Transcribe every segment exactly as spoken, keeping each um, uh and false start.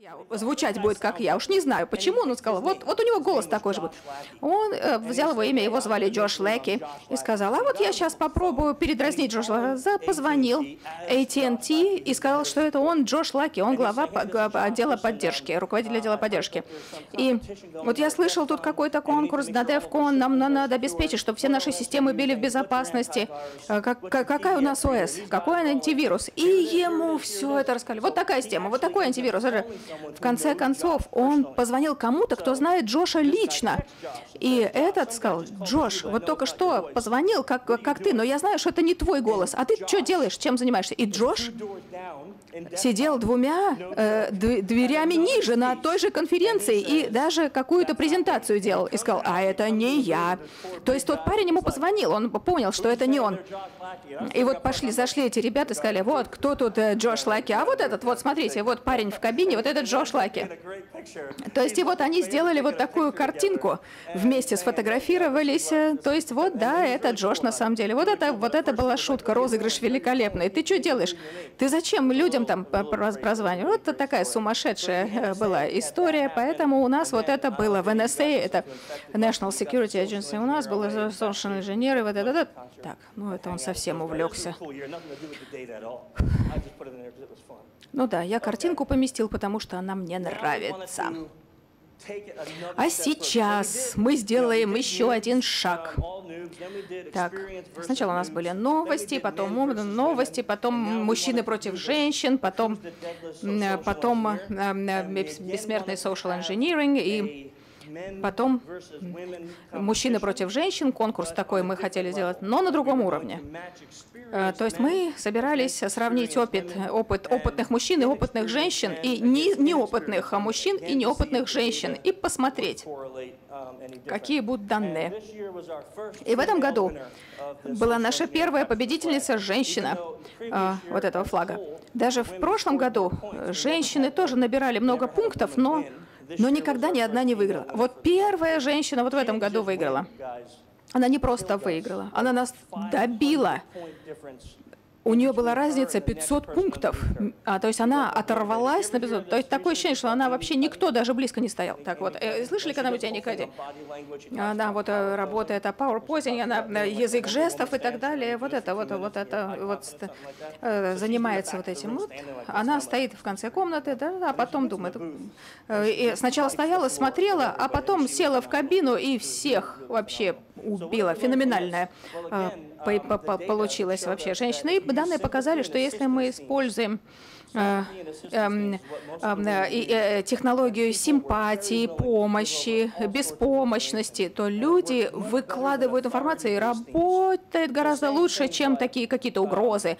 звучать будет, как я. Уж не знаю, почему, но сказал, вот, вот у него голос такой же будет. Он э, взял его имя, его звали Джош Леки, и сказал, а вот я сейчас попробую передразнить Джоша. Позвонил эй ти энд ти и сказал, что это он, Джош Леки, он глава отдела поддержки, руководитель отдела поддержки. И вот я слышал, тут какой-то конкурс на DEFCON, нам надо обеспечить, чтобы все наши системы были в безопасности. Как, какая у нас о эс, какой антивирус. И ему все это рассказали. Вот такая система, вот такой антивирус. В конце концов, он позвонил кому-то, кто знает Джоша лично. И этот сказал, Джош, вот только что позвонил, как, как ты, но я знаю, что это не твой голос. А ты что делаешь, чем занимаешься? И Джош сидел двумя э, дверями ниже на той же конференции и даже какую-то презентацию делал. И сказал, а это не я. То есть тот парень ему позвонил, он понял, что это не он. И вот пошли, зашли эти ребята и сказали, вот, кто тут э, Джош Леки, а вот этот, вот, смотрите, вот парень в кабине, вот этот Джош Леки. То есть и вот они сделали вот такую картинку, вместе сфотографировались, то есть вот, да, это Джош на самом деле. Вот это, вот это была шутка, розыгрыш великолепный. Ты что делаешь? Ты зачем людям там прозваниваешь? Вот это такая сумасшедшая была история, поэтому у нас вот это было в эн эс эй, это National Security Agency, у нас было social engineer, и вот это, это. Так, ну это он совсем увлекся. Ну да, я картинку поместил, потому что она мне нравится. А сейчас мы сделаем еще один шаг. Так, сначала у нас были новости, потом новости, потом мужчины против женщин, потом, потом бессмертный social engineering и потом мужчины против женщин, конкурс такой мы хотели сделать, но на другом уровне. То есть мы собирались сравнить опыт, опыт опытных мужчин и опытных женщин, и не, неопытных мужчин и неопытных женщин, и посмотреть, какие будут данные. И в этом году была наша первая победительница женщина вот этого флага. Даже в прошлом году женщины тоже набирали много пунктов, но Но никогда ни одна не выиграла. Вот первая женщина вот в этом году выиграла. Она не просто выиграла, она нас добила. У нее была разница пятьсот пунктов, а, то есть она оторвалась на пятьсот. То есть такое ощущение, что она вообще никто даже близко не стоял. Так вот, э, слышали когда-нибудь о Никоде? Она вот э, работает о PowerPoint, она язык жестов и так далее. Вот это, вот, вот это, вот э, занимается вот этим. Вот. Она стоит в конце комнаты, да, а потом думает. Э, и сначала стояла, смотрела, а потом села в кабину и всех вообще убила. Феноменальная э, по, по, получилась вообще женщина. И данные показали, что если мы используем э, э, э, э, технологию симпатии, помощи, беспомощности, то люди выкладывают информацию и работает гораздо лучше, чем такие какие-то угрозы.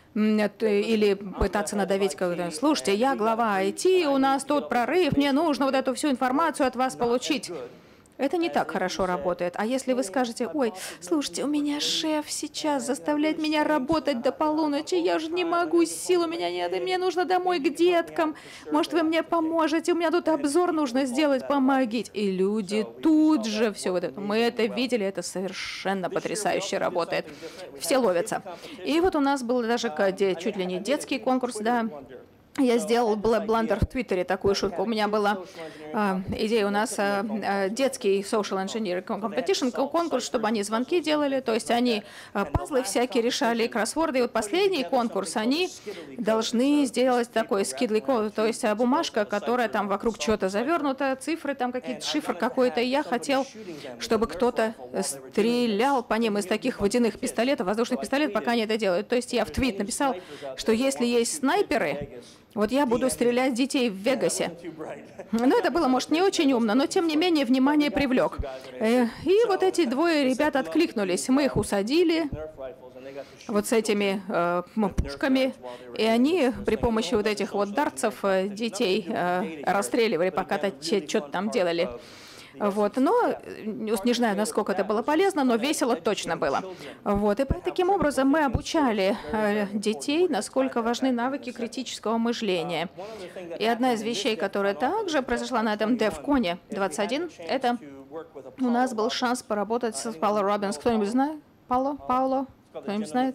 Или пытаться надавить, когда, слушайте, я глава ай ти, у нас тут прорыв, мне нужно вот эту всю информацию от вас получить. Это не так хорошо работает. А если вы скажете, ой, слушайте, у меня шеф сейчас заставляет меня работать до полуночи, я уже не могу, сил у меня нет, и мне нужно домой к деткам, может, вы мне поможете, у меня тут обзор нужно сделать, помогите. И люди тут же все вот это. Мы это видели, это совершенно потрясающе работает. Все ловятся. И вот у нас был даже чуть ли не детский конкурс, да. Я сделал бландер в Твиттере, такую шутку. У меня была э, идея, у нас э, детский social engineering competition, конкурс, чтобы они звонки делали, то есть они э, пазлы всякие решали, кроссворды. И вот последний конкурс, они должны сделать такой skidly code, то есть бумажка, которая там вокруг чего-то завернута, цифры там какие-то, шифр какой-то. И я хотел, чтобы кто-то стрелял по ним из таких водяных пистолетов, воздушных пистолетов, пока они это делают. То есть я в твит написал, что если есть снайперы, вот я буду стрелять в детей в Вегасе. Ну, это было, может, не очень умно, но, тем не менее, внимание привлек. И вот эти двое ребят откликнулись. Мы их усадили вот с этими э, пушками, и они при помощи вот этих вот дартсов детей э, расстреливали, пока что-то там делали. Вот. Но не знаю, насколько это было полезно, но весело точно было. Вот. И таким образом мы обучали э, детей, насколько важны навыки критического мышления. И одна из вещей, которая также произошла на этом DEFCON двадцать один, это у нас был шанс поработать с Пауло Робинс. Кто-нибудь знает? Пауло? Пауло? Кто-нибудь знает?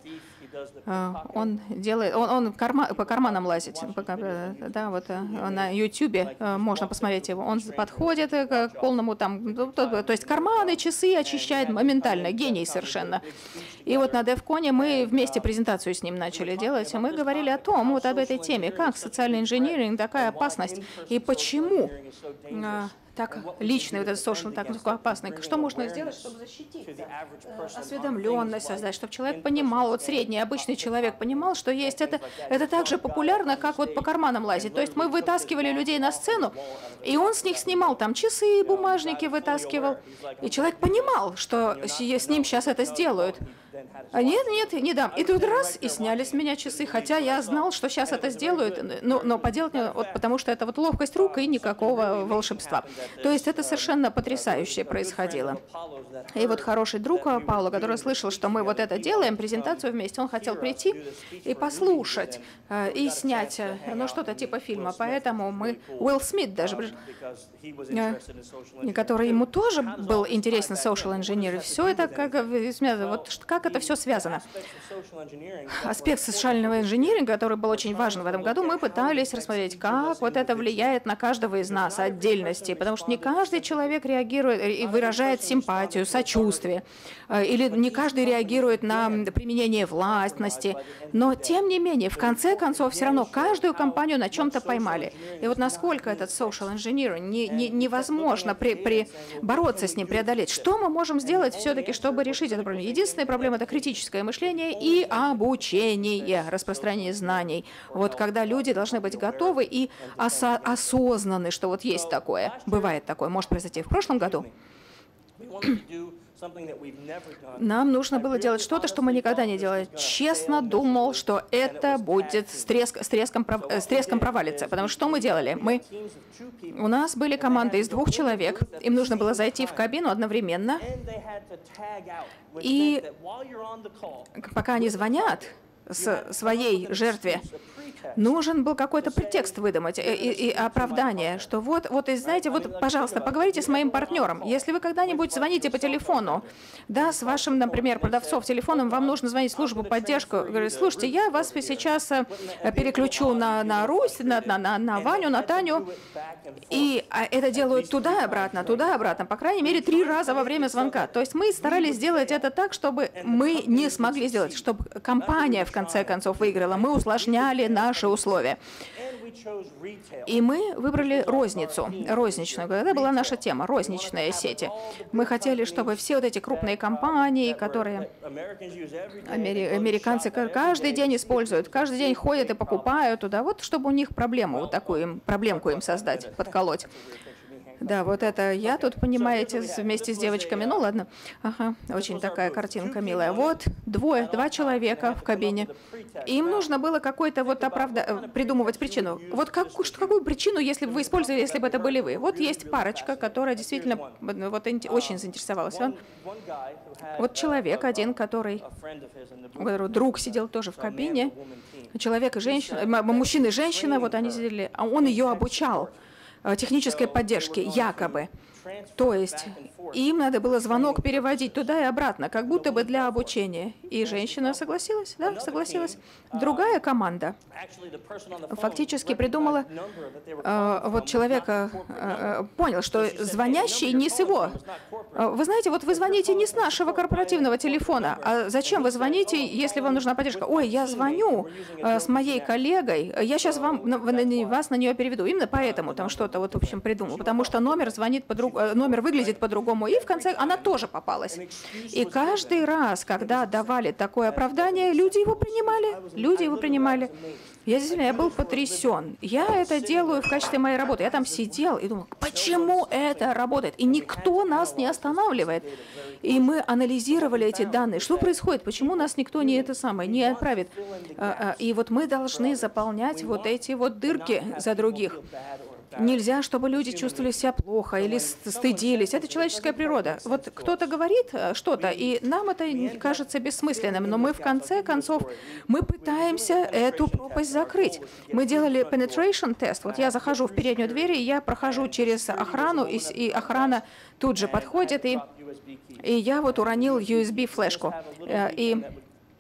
Он делает, он, он карма, по карманам лазит, да, вот на Ютубе можно посмотреть его. Он подходит к полному там, то есть карманы, часы очищает моментально, гений совершенно. И вот на DevCon мы вместе презентацию с ним начали делать, и мы говорили о том, вот об этой теме, как социальный инжиниринг такая опасность, и почему так личный, вот этот social, так опасный. Что можно сделать, чтобы защитить? Осведомленность создать, чтобы человек понимал, вот средний, обычный человек понимал, что есть это, это так же популярно, как вот по карманам лазить. То есть мы вытаскивали людей на сцену, и он с них снимал там часы, бумажники вытаскивал, и человек понимал, что с ним сейчас это сделают. А нет, нет, не дам. И тут раз, и сняли с меня часы, хотя я знал, что сейчас это сделают, но, но поделать не, вот, потому что это вот ловкость рук и никакого волшебства. То есть это совершенно потрясающе происходило. И вот хороший друг Паула, который слышал, что мы вот это делаем, презентацию вместе, он хотел прийти и послушать, э, и снять, ну, что-то типа фильма. Поэтому мы, Уилл Смит даже, э, который ему тоже был интересен social engineering, все это как, вот как это все связано. Аспект социального инжиниринга, который был очень важен в этом году, мы пытались рассмотреть, как вот это влияет на каждого из нас отдельности, потому что не каждый человек реагирует и выражает симпатию, сочувствие, или не каждый реагирует на применение властности, но тем не менее, в конце концов, все равно каждую компанию на чем-то поймали. И вот насколько этот social engineering не, не, невозможно при, при бороться с ним, преодолеть. Что мы можем сделать все-таки, чтобы решить эту проблему? Единственная проблема — это критическое мышление и обучение, распространение знаний. Вот когда люди должны быть готовы и осо осознаны, что вот есть такое, бывает такое, может произойти в прошлом году. Нам нужно было делать что-то, что мы никогда не делали. Честно думал, что это будет с, треск, с, треском, с треском провалиться. Потому что что мы делали? Мы... У нас были команды из двух человек. Им нужно было зайти в кабину одновременно. И пока они звонят с своей жертве, нужен был какой-то претекст выдумать и, и, и оправдание, что вот, вот, и знаете, вот, пожалуйста, поговорите с моим партнером. Если вы когда-нибудь звоните по телефону, да, с вашим, например, продавцом телефоном, вам нужно звонить в службу поддержки, говорить: слушайте, я вас сейчас переключу на, на Русь, на, на, на, на Ваню, на Таню, и это делают туда и обратно, туда и обратно, по крайней мере, три раза во время звонка. То есть мы старались сделать это так, чтобы мы не смогли сделать, чтобы компания, в конце концов, выиграла. Мы усложняли наши условия. И мы выбрали розницу, розничную. Это была наша тема, розничные сети. Мы хотели, чтобы все вот эти крупные компании, которые амери американцы каждый день используют, каждый день ходят и покупают туда, вот чтобы у них проблему, вот такую проблемку им создать, подколоть. Да, вот это я тут, понимаете, вместе с девочками. Ну ладно. Ага, очень такая картинка милая. Вот двое, два человека в кабине. Им нужно было какой-то вот оправда... придумывать причину. Вот как, какую причину, если бы вы использовали, если бы это были вы? Вот есть парочка, которая действительно вот, очень заинтересовалась. Он... Вот человек один, который... у которого друг сидел тоже в кабине. Человек и женщина, мужчина и женщина, вот они сидели, а он ее обучал технической поддержки, якобы. То есть им надо было звонок переводить туда и обратно, как будто бы для обучения. И женщина согласилась, да, согласилась. Другая команда фактически придумала, э, вот человек э, э, понял, что звонящий не с его. Вы знаете, вот вы звоните не с нашего корпоративного телефона, а зачем вы звоните, если вам нужна поддержка? Ой, я звоню э, с моей коллегой, я сейчас вам, вас на нее переведу. Именно поэтому там что-то вот, в общем, придумал, потому что номер звонит по-другому, номер выглядит по-другому, и в конце она тоже попалась. И каждый раз, когда давали такое оправдание, люди его принимали, люди его принимали. Я действительно, я был потрясен. Я это делаю в качестве моей работы. Я там сидел и думал, почему это работает? И никто нас не останавливает. И мы анализировали эти данные. Что происходит? Почему нас никто не это самое, не отправит? И вот мы должны заполнять вот эти вот дырки за других. Нельзя, чтобы люди чувствовали себя плохо или стыдились. Это человеческая природа. Вот кто-то говорит что-то, и нам это кажется бессмысленным, но мы в конце концов, мы пытаемся эту пропасть закрыть. Мы делали penetration тест. Вот я захожу в переднюю дверь, и я прохожу через охрану, и, и охрана тут же подходит, и, и я вот уронил ю эс би-флешку. И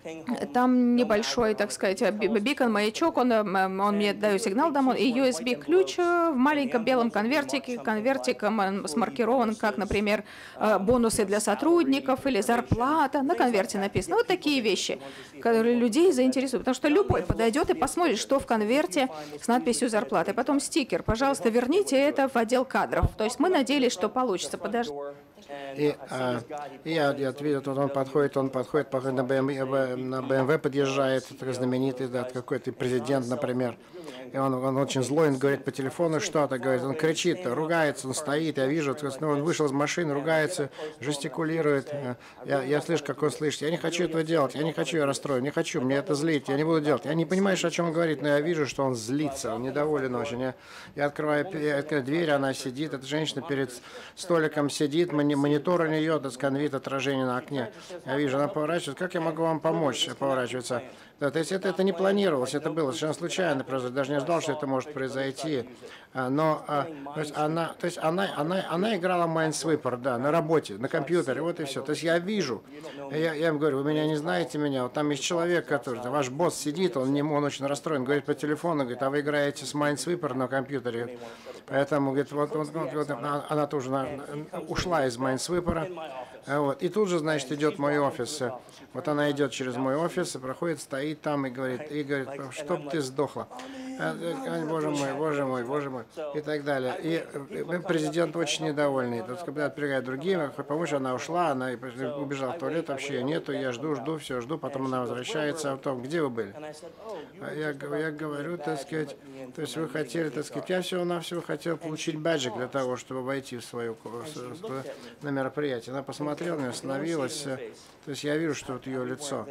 Там небольшой, так сказать, бикон, маячок, он, он мне дает сигнал домой, и ю эс би-ключ в маленьком белом конвертике, конвертик смаркирован, как, например, бонусы для сотрудников или зарплата, на конверте написано. Вот такие вещи, которые людей заинтересуют, потому что любой подойдет и посмотрит, что в конверте с надписью зарплаты. Потом стикер, пожалуйста, верните это в отдел кадров. То есть мы надеялись, что получится. Подожди. И, а, и я, я видел, вот он подходит, он подходит, подходит на бэ эм вэ, на бэ эм вэ подъезжает, такой знаменитый, да, какой-то президент, например. И он, он очень злой, он говорит по телефону что-то, говорит, он кричит, ругается, он стоит, я вижу, ну, он вышел из машины, ругается, жестикулирует. Я, я слышу, как он слышит. Я не хочу этого делать, я не хочу, я расстрою, не хочу, мне это злит, я не буду делать. Я не понимаю, о чем он говорит, но я вижу, что он злится, он недоволен очень. Я, я, открываю, я открываю дверь, она сидит, эта женщина перед столиком сидит, монитор у нее, так сказать, вид отражения на окне. Я вижу, она поворачивается, как я могу вам помочь, поворачиваться. Да, то есть это, это не планировалось, это было совершенно случайно, просто даже не ждал, что это может произойти. Но то есть она, то есть она, она, она играла Minesweeper, да, на работе, на компьютере, вот и все. То есть я вижу, я, я им говорю, вы меня не знаете меня, вот там есть человек, который, ваш босс сидит, он, не, он очень расстроен, говорит по телефону, говорит, а вы играете с Minesweeper на компьютере. Поэтому, говорит, вот, вот, вот, вот она тоже на, ушла из Minesweeper. Вот. И тут же, значит, идет мой офис. Вот она идет через мой офис, и проходит, стоит там и говорит, и говорит, чтоб ты сдохла. Боже мой, боже мой, боже мой. И так далее. И президент очень недовольный. Тут, когда отпрягают другие, помочь, она ушла, она убежала в туалет, вообще ее нету, я жду, жду, все, жду, потом она возвращается, а потом, где вы были? Я, я говорю, так сказать, то есть вы хотели, так сказать, я всего-навсего хотел получить баджик для того, чтобы войти в свою, на мероприятие. Она посмотрела, меня остановилась, то есть я вижу, что вот ее лицо.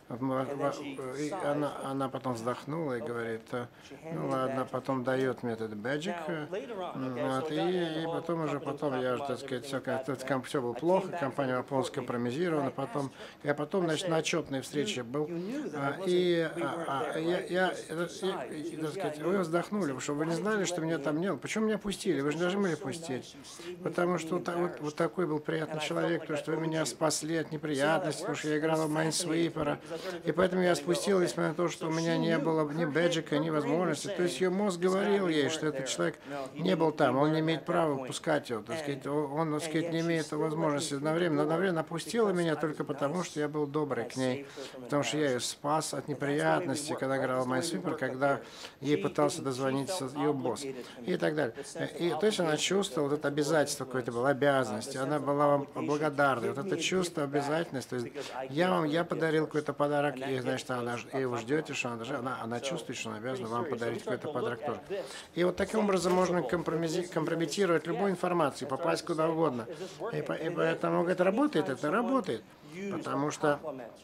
И она, она потом вздохнула и говорит, ну ладно, потом дает мне этот бэджик, вот, и, и потом уже, потом я, так сказать, все, все было плохо, компания была полностью компромизирована, потом, я потом, значит, на отчетной встрече был, и а, а, я, я, я, так сказать, вы вздохнули, потому что вы не знали, что меня там не было, почему меня пустили, вы же должны были пустить, потому что вот, вот, вот такой был приятный человек, потому что вы меня спасли от неприятностей, потому что я играл в Minesweeper, и поэтому я спустил, несмотря на то, что у меня не было ни бэджика, ни возможности. То есть ее мозг говорил ей, что этот человек не был там, он не имеет права пускать его, так сказать, он, так сказать, не имеет возможности одновременно. Одновременно опустила меня только потому, что я был добрый к ней, потому что я ее спас от неприятностей, когда играл в Minesweeper, когда ей пытался дозвониться ее босс и так далее. И, то есть она чувствовала вот это обязательство какое-то было, обязанность, она была вам благодарна, вот это чувство обязательности. То есть я вам, я подарил какой-то подарок, и, значит, она, и вы ждете, что она, она, она чувствует, что она обязана вам подарить какой-то подарок тоже. И вот таким образом можно компрометировать любую информацию, попасть куда угодно. И, и поэтому это работает, это работает, потому что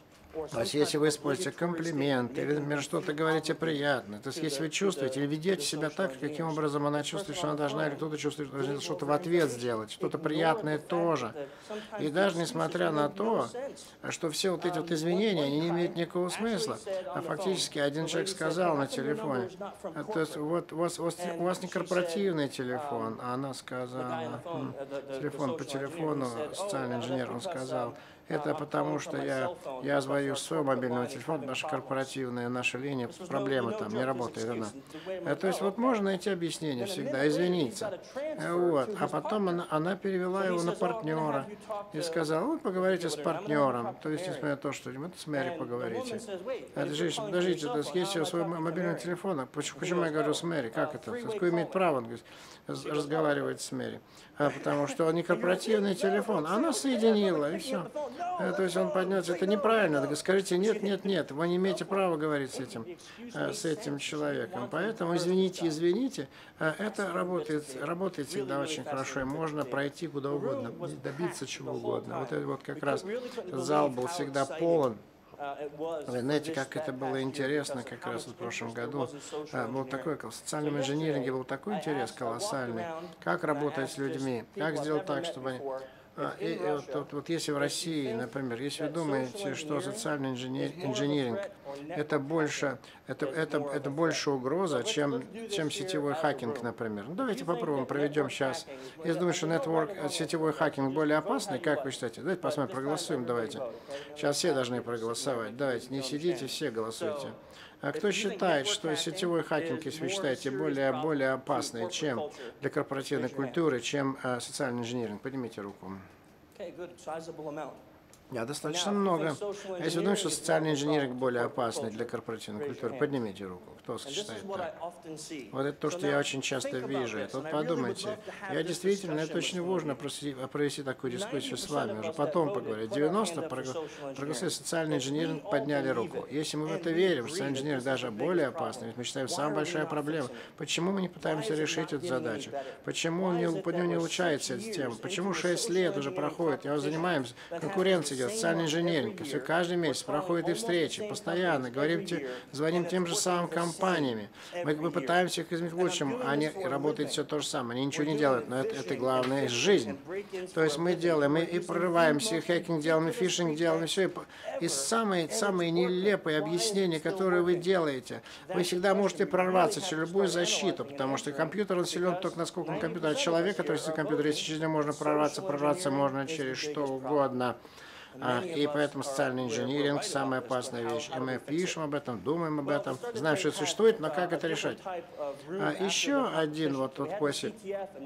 то есть, если вы используете комплимент или, например, что-то говорите приятное, то есть, если вы чувствуете или ведете себя так, каким образом она чувствует, что она должна, или кто-то чувствует, что должна что-то в ответ сделать, что-то приятное тоже. И даже несмотря на то, что все вот эти вот извинения, они не имеют никакого смысла, а фактически один человек сказал на телефоне, то есть, вот у вас, у вас, у вас не корпоративный телефон, а она сказала, телефон по телефону, социальный инженер, он сказал, это потому, что я, я звоню с своего мобильного телефона, наша корпоративная, наша линия, проблема там, не работает она. То есть вот можно найти объяснение всегда, извиниться. Вот. А потом она, она перевела его на партнера и сказала, вот поговорите с партнером. То есть, несмотря на то, что вот с Мэри поговорите. Подождите, подождите, то есть есть у своего мобильного телефона, почему, почему я говорю с Мэри, как это? Какой имеет право, он говорит, разговаривать с Мэри? А потому что он не корпоративный телефон, она соединила, и все. То есть он поднялся, это неправильно, скажите, нет, нет, нет, вы не имеете права говорить с этим, с этим человеком. Поэтому извините, извините, это работает, работает всегда очень хорошо, и можно пройти куда угодно, добиться чего угодно. Вот это вот как раз зал был всегда полон. Вы знаете, как это было интересно как раз в прошлом году. Был такой, в социальном инжиниринге был такой интерес колоссальный. Как работать с людьми, как сделать так, чтобы они... А, и, и вот, вот, вот если в России, например, если вы думаете, что социальный инженер, инжиниринг это больше, это, это, это больше угроза, чем, чем сетевой хакинг, например. Ну, давайте попробуем, проведем сейчас. Я думаю, что network, сетевой хакинг более опасный. Как вы считаете? Давайте посмотрим, проголосуем, давайте. Сейчас все должны проголосовать. Давайте, не сидите, все голосуйте. А кто считает, что сетевой хакинг, если вы считаете, более, более опасный, чем для корпоративной культуры, чем э, социальный инженеринг? Поднимите руку. Да, достаточно много. А если вы думаете, что социальный инженеринг более опасный для корпоративной культуры, поднимите руку. Кто считает так? Вот это то, что я очень часто вижу. Это вот подумайте. Я действительно, это очень важно провести, провести такую дискуссию с вами. Уже потом поговорить. девяносто проголосовали социальный инженеринг, подняли руку. Если мы в это верим, социальный инженеринг даже более опасный, ведь мы считаем, самая большая проблема. Почему мы не пытаемся решить эту задачу? Почему не, по нему не улучшается эта тема? Почему шесть лет уже проходит? Я занимаюсь конкуренцией. Социальный инженеринг. Все, каждый месяц проходят и встречи, постоянно говорим, те, звоним тем же самым компаниями. Мы, мы пытаемся их изменить к лучшему, а они работают все то же самое, они ничего не делают, но это, это главное жизнь. То есть мы делаем, мы и прорываемся, и хакинг делаем, и фишинг делаем, и все. И самые, самые нелепые объяснения, которые вы делаете, вы всегда можете прорваться через любую защиту, потому что компьютер, он силен только насколько он компьютер, а человек, который сидит в компьютере, если через него можно прорваться, прорваться можно через что угодно. А, и поэтому социальный инжиниринг – самая опасная вещь. И мы пишем об этом, думаем об этом, знаем, что это существует, но как это решать? А, еще один, вот, вот после,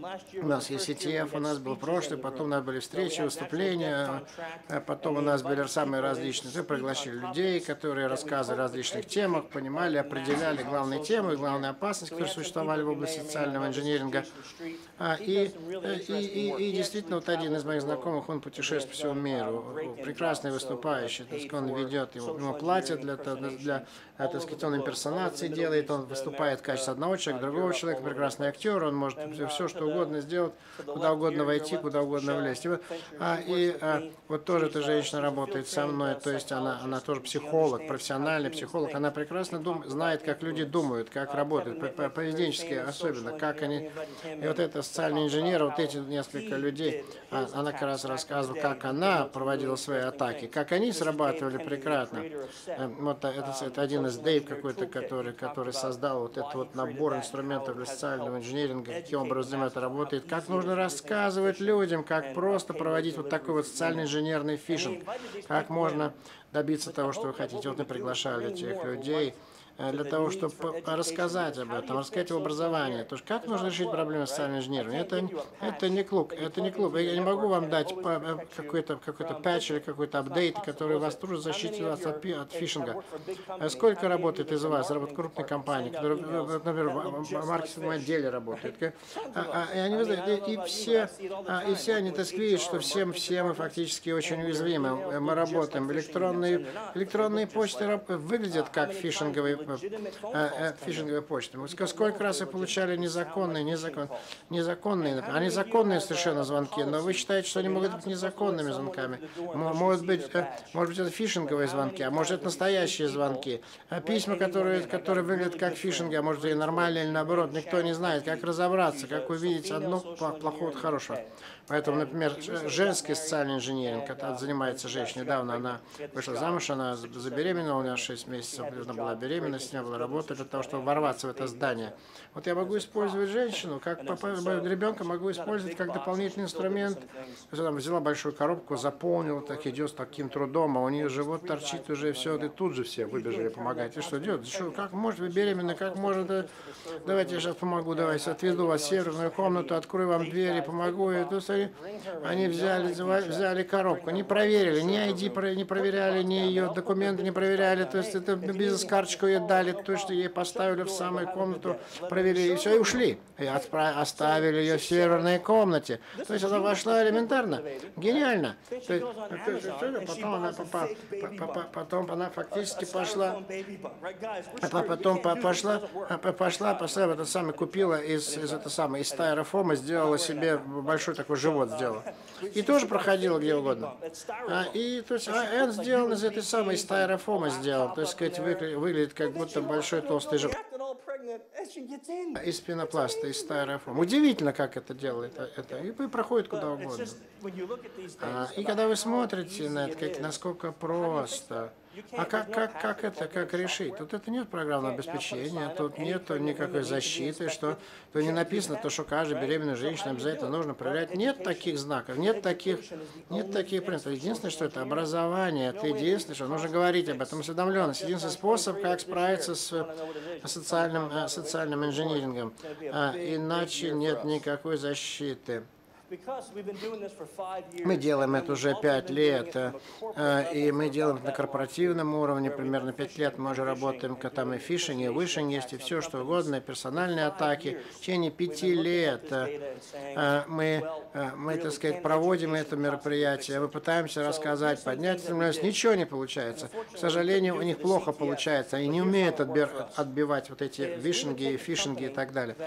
у нас есть си ти эф, у нас был прошлый, потом у нас были встречи, выступления, потом у нас были самые различные, мы пригласили людей, которые рассказывали о различных темах, понимали, определяли главные темы, главные опасности, которые существовали в области социального инжиниринга. А, и, и, и, и действительно, вот один из моих знакомых, он путешествует по всему миру, прекрасный выступающий, так сказать, он ведет, его, ему платят для, для, для так сказать, он имперсонации делает, он выступает в качестве одного человека, другого человека, прекрасный актер, он может все, что угодно сделать, куда угодно войти, куда угодно влезть. И, вот, а, и а, вот тоже эта женщина работает со мной, то есть она, она тоже психолог, профессиональный психолог, она прекрасно дум, знает, как люди думают, как работают, поведенческие особенно, как они, и вот это социальный инженер, вот эти несколько людей, она как раз рассказывала, как она проводила свои атаки, как они срабатывали прекрасно. Вот это, это один из Дэйв какой-то, который, который создал вот этот вот набор инструментов для социального инженеринга, каким образом это работает, как нужно рассказывать людям, как просто проводить вот такой вот социальный инженерный фишинг, как можно добиться того, что вы хотите. Вот мы приглашали этих людей для того, чтобы рассказать об этом, рассказать об образовании. То есть как нужно решить проблемы социального инженеринга? Это, это не клуб, это не клуб. Я не могу вам дать какой-то какой-то патч или какой-то апдейт, который вас тоже защитит вас от, от фишинга. Сколько работает из вас, работают крупные компании, которые, например, в маркетинговом отделе работают. И они, и все, и все они так видят, что всем, все мы фактически очень уязвимы. Мы работаем. Электронные, электронные почты выглядят как фишинговые фишинговые почты. Сколько раз вы получали незаконные, незаконные, незаконные, а незаконные совершенно звонки, но вы считаете, что они могут быть незаконными звонками. Может быть, может быть это фишинговые звонки, а может это настоящие звонки. Письма, которые, которые выглядят как фишинги, а может и нормальные или наоборот, никто не знает, как разобраться, как увидеть одно плохое от хорошего. Поэтому, например, женский социальный инженеринг, это занимается женщина. Недавно она вышла замуж, она забеременела, у нее шесть месяцев, она была беременна, с ней была работа для того, чтобы ворваться в это здание. Вот я могу использовать женщину, как ребенка могу использовать как дополнительный инструмент. Она взяла большую коробку, заполнила, так идет с таким трудом, а у нее живот торчит уже, все, и тут же все выбежали помогать. И что делать? Что, как может, вы беременны, как можно? Давайте я сейчас помогу, давайте отведу вас в северную комнату, открою вам дверь и помогу. И то, они взяли, взяли коробку, не проверили, ни ай ди не проверяли, ни ее документы не проверяли, то есть это бизнес-карточку ей дали, то, что ей поставили в самую комнату, проверили, и все, и ушли. И оставили ее в северной комнате. То есть она вошла элементарно. Гениально. То есть, потом, она, потом она фактически пошла, потом пошла, пошла, пошла, это самое, купила из, из, это самое, из стайрофома, сделала себе большой такой живот сделала. И тоже проходила где угодно. А, и то есть, а Энн сделал из этой самой стайрофома сделал. То есть, сказать, выглядит, выглядит как будто большой толстый живот. Из пенопласта, из стайрофома. Удивительно, как это делает. Это, и проходит куда угодно. А, и когда вы смотрите на это, как, насколько просто, А как, как, как это, как решить? Тут это нет программного обеспечения, тут нет никакой защиты, что то не написано, то, что каждая беременная женщина обязательно нужно проверять. Нет таких знаков, нет таких, нет таких принципов. Единственное, что это образование, это единственное, что нужно говорить об этом, осведомленность. Единственный способ, как справиться с социальным, социальным инжинирингом. А, иначе нет никакой защиты. Мы делаем это уже пять лет, и мы делаем это на корпоративном уровне, примерно пять лет мы уже работаем, там и фишинг, и вишинг есть, и все что угодно, и персональные атаки. В течение пяти лет мы, мы, так сказать, проводим это мероприятие, мы пытаемся рассказать, поднять информацию, ничего не получается. К сожалению, у них плохо получается, они не умеют отбивать вот эти вишинги, фишинги и так далее.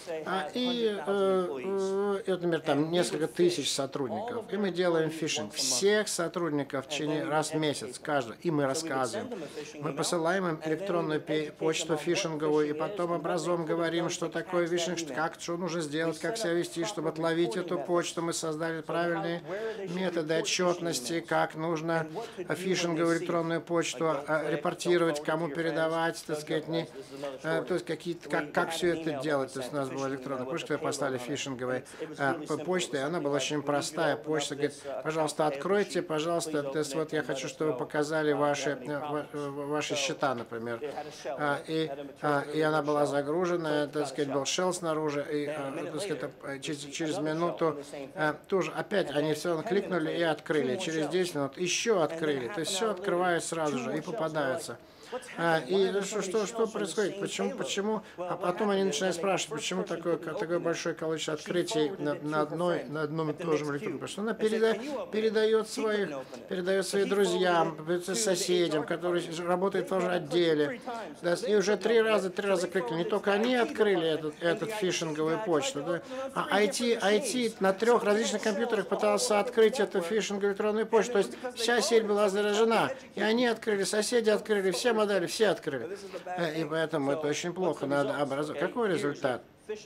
И, например, там несколько тысяч сотрудников, и мы делаем фишинг. Всех сотрудников в течение раз в месяц, каждого, и мы рассказываем. Мы посылаем им электронную почту фишинговую, и потом образом говорим, что такое фишинг, как, что нужно сделать, как себя вести, чтобы отловить эту почту. Мы создали правильные методы отчетности, как нужно фишинговую электронную почту репортировать, кому передавать, так сказать, не, то есть какие-то, как, как все это делать. То есть у нас была электронная почта, послали фишинговые почты, и она была очень простая. Почта говорит, пожалуйста, откройте, пожалуйста, то есть вот я хочу, чтобы вы показали ваши, ваши счета, например. И, и она была загружена, так сказать, был shell снаружи, и так сказать, через, через минуту тоже опять они все равно кликнули и открыли. Через десять минут еще открыли. То есть все открывают сразу же и попадаются. А, и что, что, что происходит? Почему, почему? А потом они начинают спрашивать, почему такое, такое большое количество открытий на, на, одной, на одном и том же электронном. Потому что она переда, передает, своих, передает своим друзьям, соседям, которые работают в том же отделе. Да, и уже три раза, три раза кликнули. Не только они открыли этот, этот фишинговую почту, да, а ай ти, ай ти на трех различных компьютерах пытался открыть эту фишинговую электронную почту. То есть вся сеть была заражена. И они открыли, соседи открыли, все модели, все открыли. И поэтому это очень плохо. Надо образовать. Какой результат?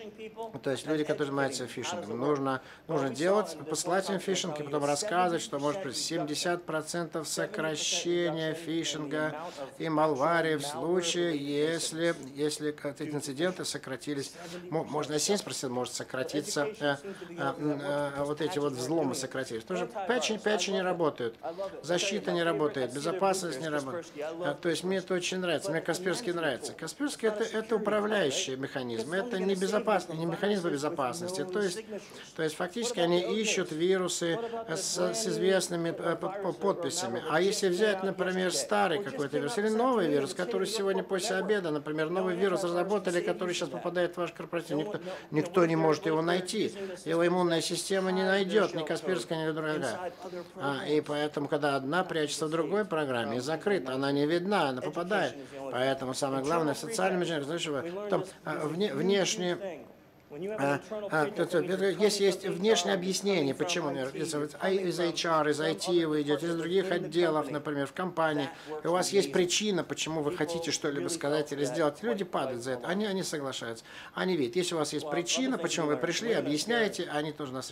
То есть люди, которые занимаются фишингом, нужно, нужно делать, посылать им фишинг и потом рассказывать, что может быть семьдесят процентов сокращения фишинга и малварии в случае, если, если эти инциденты сократились, можно на семьдесят процентов может сократиться, э, э, э, вот эти вот взломы сократились. Тоже патчи, патчи не работают, защита не работает, безопасность не работает. То есть мне это очень нравится, мне Касперский нравится. Касперский это, это управляющий механизм, это не безопасность. Не механизмы безопасности. То есть, то есть фактически они ищут вирусы с, с известными подписями. А если взять, например, старый какой-то вирус или новый вирус, который сегодня после обеда, например, новый вирус разработали, который сейчас попадает в ваш корпоратив, никто, никто не может его найти. Его иммунная система не найдет, ни Касперская, ни другая. А, и поэтому, когда одна прячется в другой программе и закрыта, она не видна, она попадает. Поэтому самое главное в социальном инженерии, там вне, внешне. А, а, если есть внешнее объяснение, почему, например, из эйч ар, из ай ти вы идете, из других отделов, например, в компании, и у вас есть причина, почему вы хотите что-либо сказать или сделать, люди падают за это, они, они соглашаются, они видят. Если у вас есть причина, почему вы пришли, объясняете, они тоже нас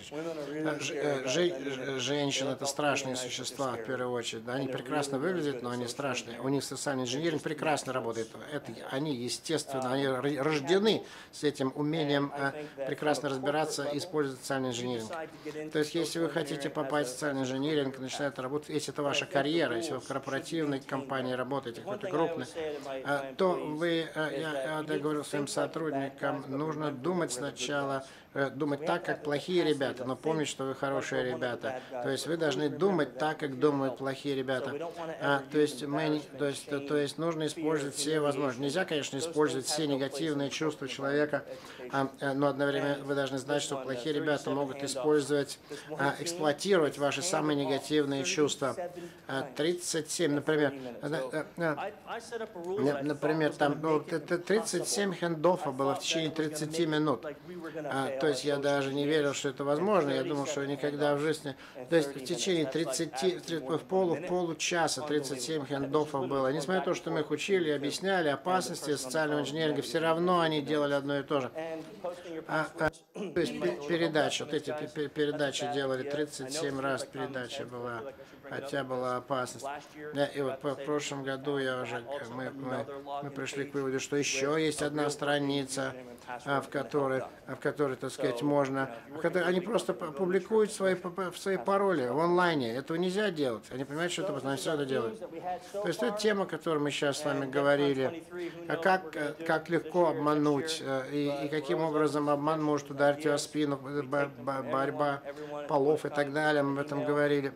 Женщины — это страшные существа, в первую очередь, да, они прекрасно выглядят, но они страшные, у них социальный инженеринг прекрасно работает, это, они, естественно, они рождены с этим умением прекрасно разбираться и использовать социальный инженеринг. То есть, если вы хотите попасть в социальный инженеринг, начинать работать, если это ваша карьера, если вы в корпоративной компании работаете, какой-то крупной, то вы, я, я говорю своим сотрудникам, нужно думать сначала, думать так, как плохие ребята, но помнить, что вы хорошие ребята. То есть вы должны думать так, как думают плохие ребята. А, то, есть мы, то, есть, то, то есть нужно использовать все возможности. Нельзя, конечно, использовать все негативные чувства человека, а, но одновременно вы должны знать, что плохие ребята могут использовать, а, эксплуатировать ваши самые негативные чувства. А, тридцать семь, например, а, а, например, там ну, тридцать семь хендоффов было в течение тридцати минут. А, то есть я даже не верил, что это возможно. Я думал, что никогда в жизни... То есть в течение тридцати, в полу, в получаса тридцать семь хендоффов было. Несмотря на то, что мы их учили, объясняли опасности социального инженеринга, все равно они делали одно и то же. А, а, то есть передача, вот эти передачи делали тридцать семь раз, передача была. хотя была опасность. Да, и вот в прошлом году я уже, мы, мы, мы пришли к выводу, что еще есть одна страница, в которой, в которой, так сказать, можно, в которой они просто публикуют свои, свои пароли в онлайне. Этого нельзя делать. Они понимают, что это, они все это делают. То есть это тема, о которой мы сейчас с вами говорили. А как, как легко обмануть и, и каким образом обман может ударить тебя в спину, борьба полов и так далее. Мы об этом говорили.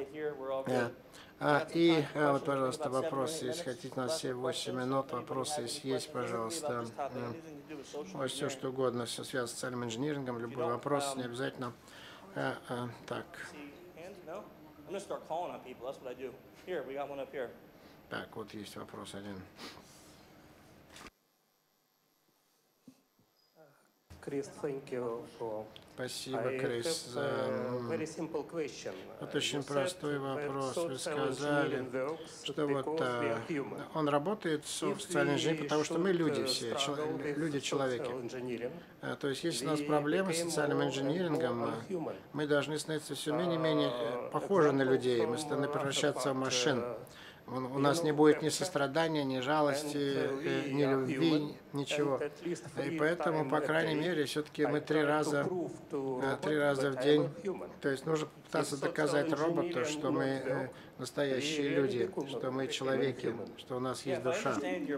А, и а, вот, пожалуйста, вопросы, если хотите, у нас семь-восемь минут, вопросы, если есть, пожалуйста. Вот все, что угодно, все связано с социальным инжинирингом, любой вопрос, не обязательно. А, а, так. Так, вот есть вопрос один. Крис, thank you for... Спасибо, Крис, за... Вот очень простой вопрос. Вы сказали, что вот а, он работает с социальной инженерией, потому что мы люди все, чел... люди-человеки. А, то есть, если у нас проблемы с социальным инжинирингом, мы должны становиться все менее и менее похожи на людей, мы станем превращаться в машин. У нас не будет ни сострадания, ни жалости, ни любви, ничего. И поэтому, по крайней мере, все-таки мы три раза, три раза в день, то есть нужно пытаться доказать роботу, что мы настоящие люди, что мы человеки, что у нас есть душа.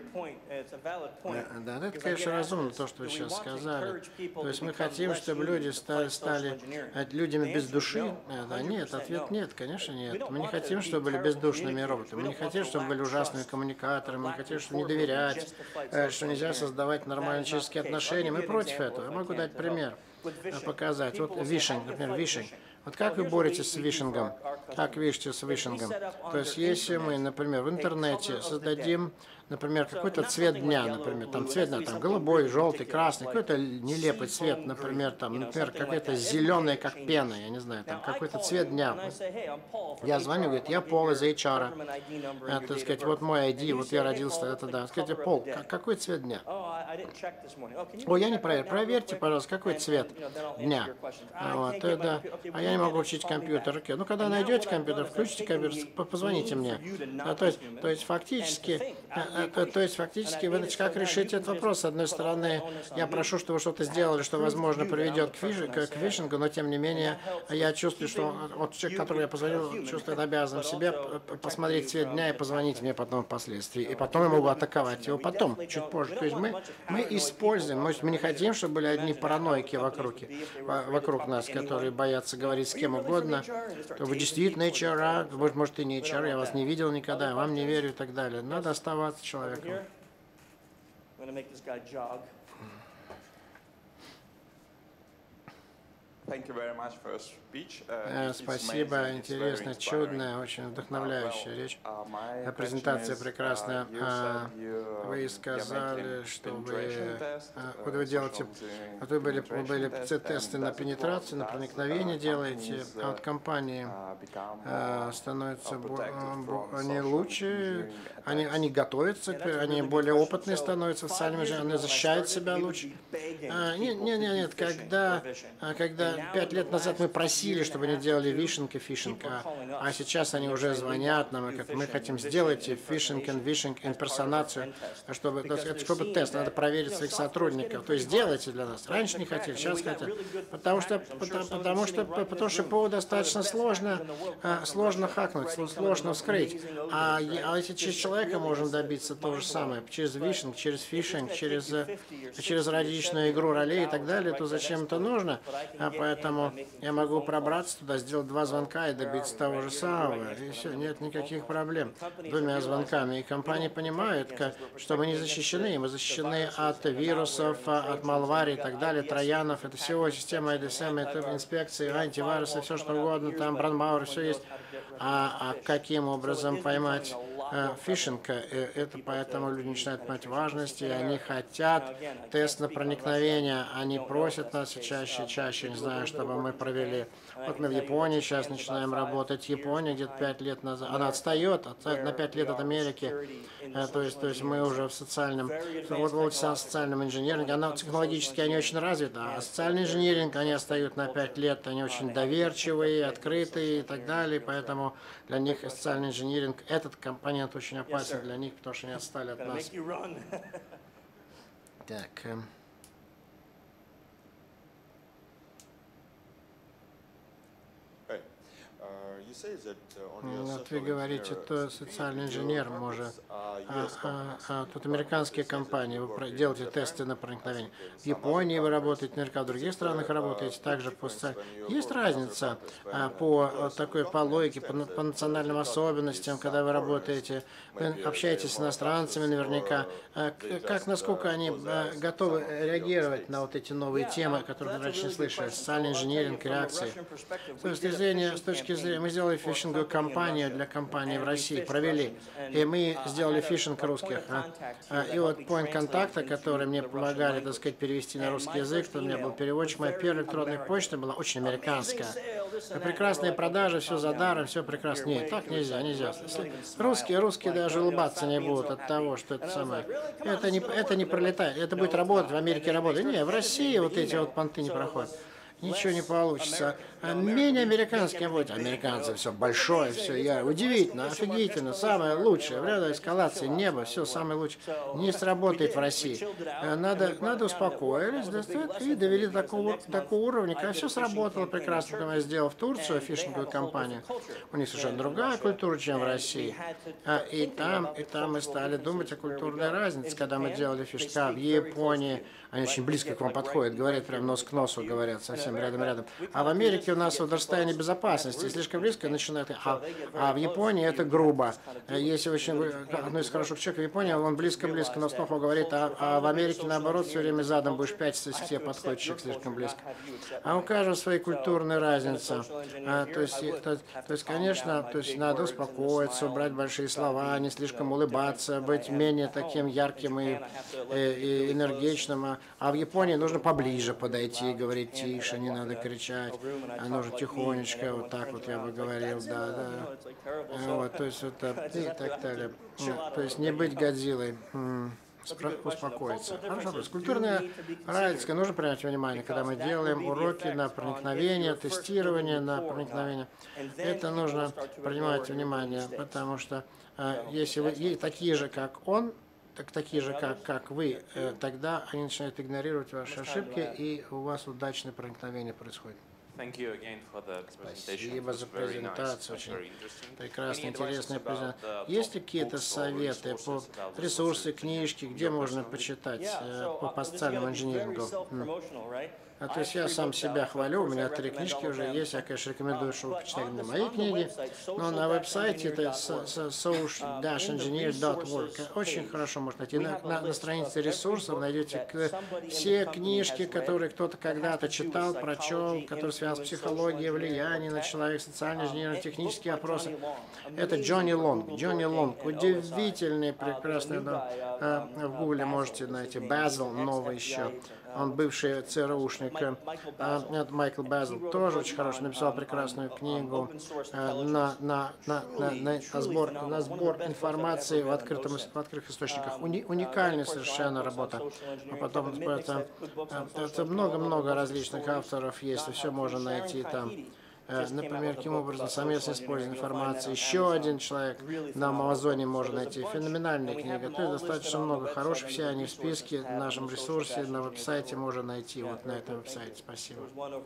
Да, это, конечно, разумно, то, что вы сейчас сказали. То есть мы хотим, чтобы люди стали, стали людьми без души? Да, нет, ответ нет, конечно, нет. Мы не хотим, чтобы были бездушными роботы. Мы не хотим, чтобы были ужасными коммуникаторами. Мы не хотим, чтобы не доверять, что нельзя создавать нормальные человеческие отношения. Мы против этого. Я могу дать пример, показать. Вот вишинг, например, вишинг. Вот как вы боретесь с вишингом? Как видите с вишингом? То есть, если мы, например, в интернете создадим, например, какой-то цвет дня, например, там цвет дня, там голубой, желтый, красный, какой-то нелепый цвет, например, там, например, какая-то зеленая, как пена, я не знаю, там какой-то цвет дня. Я звоню, говорит, я Пол из эйч ар. А, так сказать, вот мой ай ди, вот я родился, это да. Скажите, Пол, какой цвет дня? О, я не проверил. Проверьте, пожалуйста, какой цвет дня. А, вот, да. А я не могу учить компьютер. Окей. Ну, когда найдете компьютер, включите компьютер, позвоните мне. А, то есть, то есть, фактически, а, то, то есть, фактически, вы значит, как решить этот вопрос? С одной стороны, я прошу, чтобы вы что-то сделали, что, возможно, приведет к, фиш, к, к вишингу, но, тем не менее, я чувствую, что вот человек, которому я позвонил, чувствует обязан себе посмотреть цвет дня и позвонить мне потом впоследствии. И потом я могу атаковать его потом, чуть позже. То есть, мы, мы используем, мы, мы не хотим, чтобы были одни параноики вокруг, вокруг нас, которые боятся говорить с кем угодно, то вы действительно эйч ар, может, может и не эйч ар, я вас не видел никогда, я вам не верю и так далее. Надо оставаться человеком. Спасибо, интересная, чудная, очень вдохновляющая речь. Презентация прекрасная. Вы сказали, что вы, вот вы делаете, вот вы были, вы были тесты на пенетрацию, на проникновение делаете, а от компании становятся, они лучше, они, они готовятся, они более опытные становятся в социальном жизни, они защищают себя лучше. Нет, нет, нет, когда, когда пять лет назад мы просили, чтобы они делали вишинг и фишинг, а, а сейчас они уже звонят нам, и как мы хотим сделать фишинг и вишинг, имперсонацию, чтобы, чтобы тест, надо проверить своих сотрудников. То есть делайте для нас. Раньше не хотели, сейчас хотят. Потому что, потому, потому что, потому что ПО достаточно сложно, сложно хакнуть, сложно вскрыть. А, а если через человека можем добиться то же самое, через вишинг, через фишинг, через, через различную игру ролей и так далее, то зачем это нужно? А поэтому я могу пробраться туда, сделать два звонка и добиться того же самого. И все, нет никаких проблем двумя звонками. И компании понимают, что мы не защищены. Мы защищены от вирусов, от малвари и так далее, троянов. Это всего система ай ди эс эм, это инспекции, антивирусы, все что угодно, там брандмауэр, все есть. А, а каким образом поймать фишинг, это поэтому люди начинают понимать важность, и они хотят тест на проникновение, они просят нас чаще и чаще, не знаю, чтобы мы провели. Вот мы в Японии сейчас начинаем работать. Япония где-то пять лет назад, она отстает на пять лет от Америки, то есть, то есть мы уже в социальном, вот, вот в социальном инженеринге, она технологически они очень развиты, а социальный инженеринг они отстают на пять лет, они очень доверчивые, открытые и так далее, поэтому для них социальный инженеринг, этот компонент очень опасен для них, потому что они отстали от нас. Так. Вот вы говорите, то социальный инженер может. А, а, а, тут американские компании, вы делаете тесты на проникновение. В Японии вы работаете, наверняка в других странах работаете, также по социальному. Есть разница а, по такой по логике, по, по национальным особенностям, когда вы работаете, вы общаетесь с иностранцами наверняка. А, как, насколько они а, готовы реагировать на вот эти новые темы, которые вы раньше не слышали, социальный инженеринг, реакции. С точки зрения, с точки зрения, мы сделали фишинговую кампанию для компании в России, провели, и мы сделали фишинг русских. А, и вот point контакта, которые мне помогали, так сказать, перевести на русский язык, что у меня был переводчик, моя первая электронная почта была очень американская. Прекрасные продажи, все за даром, все прекрасно. Нет, так нельзя, нельзя. Русские, русские даже улыбаться не будут от того, что это самое. Это не, это не пролетает, это будет работать, в Америке работать. Не, в России вот эти вот понты не проходят. Ничего не получится. А менее американским будет. Американцы все большое, все я удивительно, офигительно, самое лучшее. В ряду эскалации неба, все самое лучшее. Не сработает в России. Надо, надо успокоились, да, и довели до такого, такого уровня, когда все сработало прекрасно, когда я сделал в Турцию фишинговую кампанию. У них совершенно другая культура, чем в России. А, и там, и там мы стали думать о культурной разнице, когда мы делали фишинг. В Японии они очень близко к вам подходят, говорят прям нос к носу, говорят совсем рядом-рядом. А в Америке у нас вот расстояние безопасности, слишком близко начинают, а, а в Японии это грубо. Если очень, одно из хороших человек в Японии, он близко-близко нос к носу говорит, а, а в Америке наоборот все время задом будешь пятиться, если к тебе подходит человек слишком близко. А у каждого свои культурные разницы. А, то, есть, то, то есть, конечно, то есть надо успокоиться, убрать большие слова, не слишком улыбаться, быть менее таким ярким и, и, и энергичным. А в Японии нужно поближе подойти и говорить тише, не надо кричать, а нужно тихонечко, вот так вот я бы говорил, да, да. Вот, то есть вот и так далее. То есть не быть Годзиллой, успокоиться. Хорошо, то есть культурная разница, нужно принять внимание, когда мы делаем уроки на проникновение, тестирование на проникновение. Это нужно принимать внимание, потому что если вы такие же, как он, так такие же, как, как вы, э, тогда они начинают игнорировать ваши ошибки, и у вас удачное проникновение происходит. Спасибо за презентацию, очень прекрасная, интересная презентация. Есть ли какие-то советы по ресурсы, книжки, где можно почитать э, по, по социальному инженерингу? А, то есть я сам себя хвалю, у меня три книжки уже есть, я, конечно, рекомендую, чтобы вы почитали на мои книги, но на веб-сайте это social dash engineer dot org очень хорошо можно найти. На, на, на странице ресурсов найдете все книжки, которые кто-то когда-то читал, прочел, которые связаны с психологией, влиянием на человека, социальной инженерии, технические опросы. Это Джонни Лонг. Джонни Лонг, удивительный, прекрасный, да, в гугле можете найти, Базел, новый еще. Он бывший ЦРУшник, а, Майкл Базел, тоже очень хороший, написал прекрасную книгу а, на, на, на, на, на, сбор, на сбор информации в, открытом, в открытых источниках. Уни, уникальная совершенно работа. А потом это много-много различных авторов есть, все можно найти там. Например, каким образом совместно использовать информацию. Еще один человек на Амазоне можно найти. Феноменальная книга. То есть достаточно много хороших. Все они в списке, в нашем ресурсе, на веб-сайте можно найти. Вот на этом веб-сайте. Спасибо.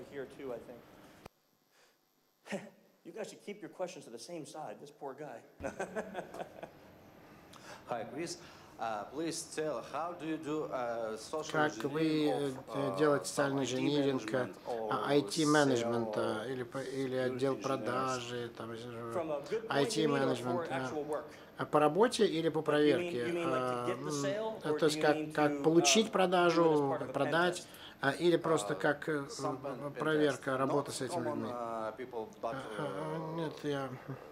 Как вы делаете социальный инжиниринг, ай ти-менеджмент или, или отдел продажи, там, ай ти-менеджмент, по работе или по проверке? То есть как, как получить продажу, продать, или просто как проверка работы с этими людьми? Нет, я...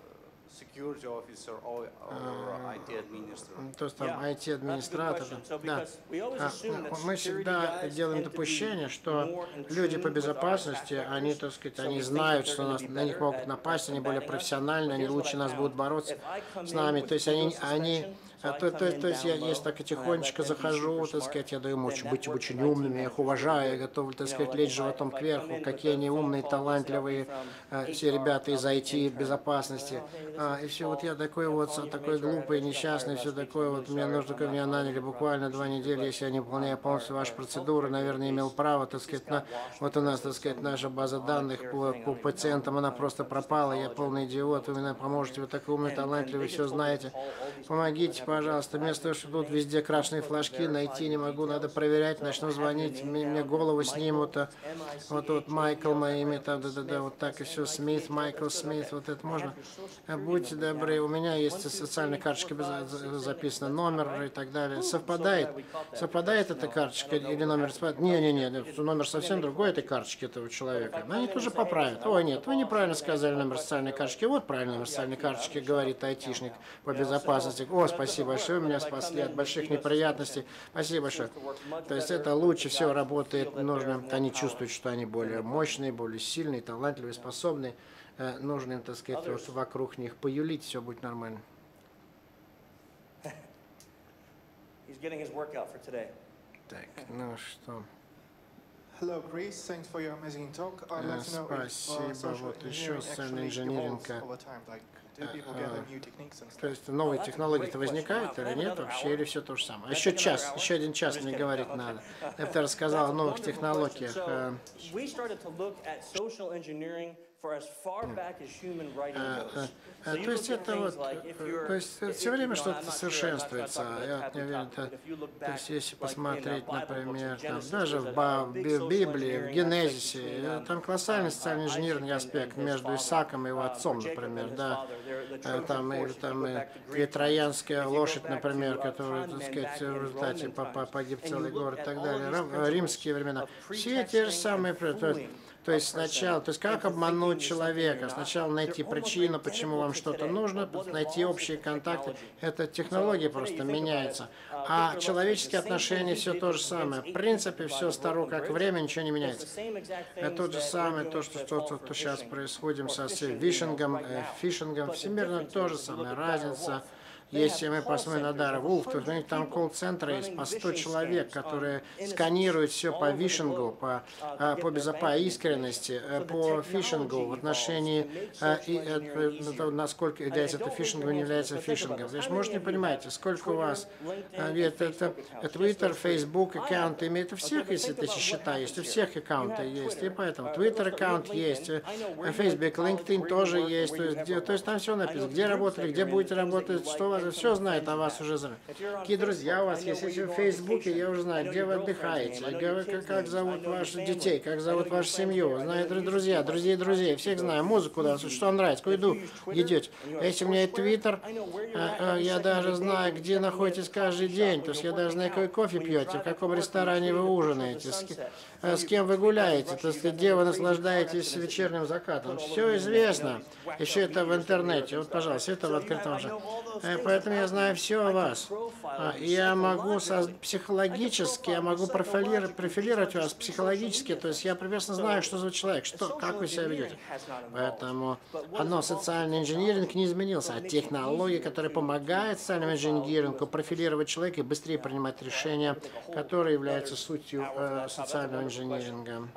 то есть там ай ти-администратор. Да. А, мы всегда делаем допущение, что люди по безопасности, они, так сказать, они знают, что нас, на них могут напасть, они более профессиональны, они лучше нас будут бороться с нами. То есть они, они то, то, то есть я есть так и тихонечко захожу, так сказать, я даю им очень, быть очень умными, я их уважаю, я готов, так сказать, лечь животом кверху, какие они умные, талантливые, все ребята из ай ти-безопасности. А, и все, вот я такой вот, такой глупый, несчастный, все такое, вот мне нужно, ко меня наняли буквально два недели, если я не выполняю полностью ваши процедуры, наверное, имел право, так сказать, на, вот у нас, так сказать, наша база данных по, по пациентам, она просто пропала, я полный идиот, вы мне поможете, вы такой умный, талантливый, все знаете, помогите, пожалуйста, вместо того, чтобы тут везде красные флажки, найти не могу, надо проверять, начну звонить, мне, мне голову снимут, а, вот вот Майкл, мое имя, там, да-да-да, вот так и все, Смит, Майкл Смит, вот это можно, будьте добры, у меня есть социальная карточка, записано номер и так далее, совпадает, совпадает эта карточка или номер, не-не-не, номер совсем другой этой карточки этого человека, они тоже поправят, ой, нет, вы неправильно сказали номер социальной карточки, вот правильный номер социальной карточки, говорит айтишник по безопасности, о, спасибо большое, меня спасли от больших неприятностей, спасибо большое. То есть это лучше всего работает, нужно, они чувствуют, что они более мощные, более сильные, талантливые, способные, нужно им, так сказать, вот вокруг них поюлить, все будет нормально. Так, ну что. Hello, Chris. Thanks for your amazing talk. I'd like to know if Спасибо, вот еще социальный инжиниринг. То есть новые технологии-то возникают или нет вообще, или все то же самое? Еще час, еще один час мне говорить надо. Я бы рассказал о новых технологиях. То есть это вот, то есть все время что-то совершенствуется. Я не уверен, то, то есть если посмотреть, например, там, даже в Библии, в Генезисе, там колоссальный социальный инженерный аспект между Исааком и его отцом, например, да, там и там и троянская лошадь, например, которая, так сказать, в результате погиб целый город и так далее, римские времена, все те же самые. То есть сначала, то есть как обмануть человека? Сначала найти причину, почему вам что-то нужно, найти общие контакты. Эта технология просто меняется. А человеческие отношения все то же самое. В принципе, все старо как время, ничего не меняется. Это то же самое, то, что, что, что, что сейчас происходит со фишингом, э, фишингом, всемирно то же самое, разница. Если мы посмотрим на Дара Вулф, то у них там колл-центры есть по сто человек, которые сканируют все по вишингу, по, по безопасности, искренности, по фишингу в отношении, и, насколько является это фишингом, не является фишингом. То есть, может, не понимаете, сколько у вас, это, это, это Twitter, Facebook аккаунты имеют у всех, если эти счета есть, у всех аккаунты есть, и поэтому Twitter аккаунт есть, Facebook, LinkedIn тоже есть, то есть, где, то есть там все написано, где работали, где будете работать, что все знает о вас уже. Какие друзья у вас есть? Если в Фейсбуке, я уже знаю, где вы отдыхаете, как зовут ваших детей, как зовут вашу семью. Знаю друзья, друзей друзей, всех знаю. Музыку, да, что нравится, куда иду, идете. Если у меня есть Твиттер, я даже знаю, где находитесь каждый день. То есть я даже знаю, какой кофе пьете, в каком ресторане вы ужинаете, с, с кем вы гуляете, то есть где вы наслаждаетесь вечерним закатом. Все известно. Еще это в интернете. Вот, пожалуйста, это в открытом же. Поэтому я знаю все о вас. Я могу психологически, я могу профилировать, профилировать вас психологически, то есть я прекрасно знаю, что за человек, что, как вы себя ведете. Поэтому одно, социальный инжиниринг не изменился, а технология, которая помогает социальному инжинирингу профилировать человека и быстрее принимать решения, которые являются сутью э, социального инжиниринга.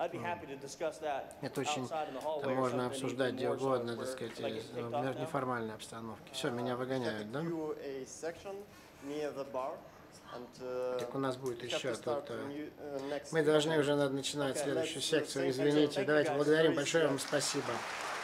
Это очень, это можно обсуждать где угодно, так сказать, в неформальной обстановке. Все, меня выгоняют, да? Так у нас будет еще тут. Мы должны уже начинать следующую секцию. Извините. Давайте благодарим. Большое вам спасибо.